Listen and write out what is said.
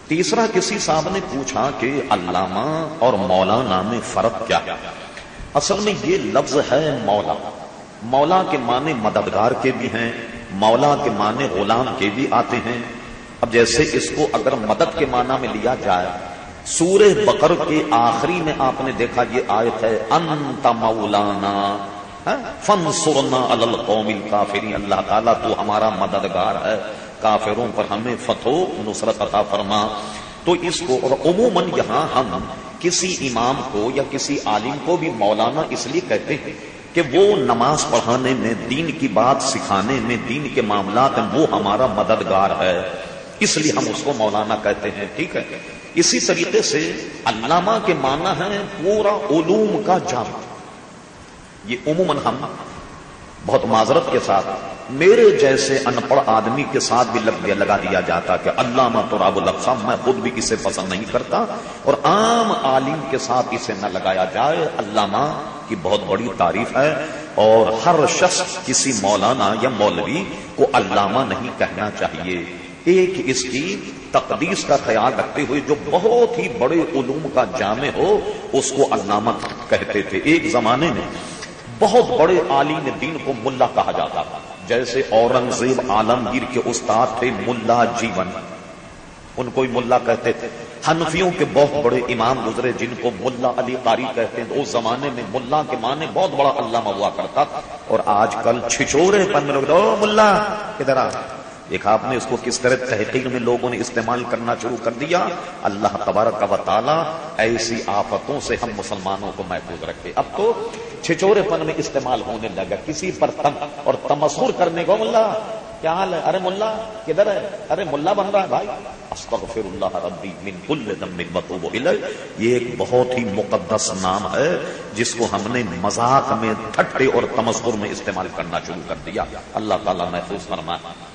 تیسرا کسی صاحب نے پوچھا کہ علامہ اور مولانا میں فرق کیا ہے؟ اصل میں یہ لفظ ہے مولا. مولا کے معنی مددگار کے بھی ہیں، مولا کے معنی غلام کے بھی آتے ہیں. اب جیسے اس کو اگر مدد کے معنی میں لیا جائے، سورہ بقر کے آخری میں آپ نے دیکھا یہ آیت ہے انت مولانا فانصرنا علی القوم الکافرین. اللہ تعالیٰ تو ہمارا مددگار ہے، کافروں پر ہمیں فتح و نصرت عطا فرما. تو اس کو اور عموماً یہاں ہم کسی امام کو یا کسی عالم کو بھی مولانا اس لیے کہتے ہیں کہ وہ نماز پڑھانے میں، دین کی بات سکھانے میں، دین کے معاملات میں وہ ہمارا مددگار ہے، اس لیے ہم اس کو مولانا کہتے ہیں. ٹھیک ہے. اسی طریقے سے علامہ کے معنی ہے پورا علوم کا جامع. یہ عموماً ہم بہت معذرت کے ساتھ میرے جیسے ان پڑھ آدمی کے ساتھ بھی لگا دیا جاتا کہ علامہ تراب الاقسام. میں خود بھی اسے پسند نہیں کرتا اور عام عالم کے ساتھ اسے نہ لگایا جائے. علامہ کی بہت بڑی تعریف ہے اور ہر شخص کسی مولانا یا مولوی کو علامہ نہیں کہنا چاہیے. ایک اس کی تقدیس کا خیال رکھتے ہوئے جو بہت ہی بڑے علوم کا جامع ہو اس کو علامہ کہتے تھے. ایک زمانے میں بہت بڑے عالم دین کو ملا کہا جاتا تھا. جیسے اورنگزیب عالمگیر کے استاد تھے ملا جیون، ان کو ملا کہتے تھے. حنفیوں کے بہت بڑے امام گزرے جن کو ملا علی قاری کہتے ہیں. اس زمانے میں ملا کے معنی بہت بڑا علامہ ہوا کرتا تھا. اور آج کل چھچورے پن میں لوگ او ملا ادھر آ. دیکھا آپ نے اس کو کس طرح تحقیق میں لوگوں نے استعمال کرنا شروع کر دیا. اللہ تبارک و تعالی ایسی آفتوں سے ہم مسلمانوں کو محفوظ رکھے. اب تو چھچورے پن میں استعمال ہونے لگا کسی پر تم اور تمسخر کرنے کو. ملا کیا حال ہے؟ ارے ملا کدھر ہے؟ ارے ملا بن رہا ہے بھائی. استغفر اللہ ربی من کل ذنب واتوب الیہ. یہ ایک بہت ہی مقدس نام ہے جس کو ہم نے مذاق میں، ٹھٹے اور تمسخر میں استعمال کرنا شروع کر دیا. اللہ تعالیٰ محفوظ فرمائے.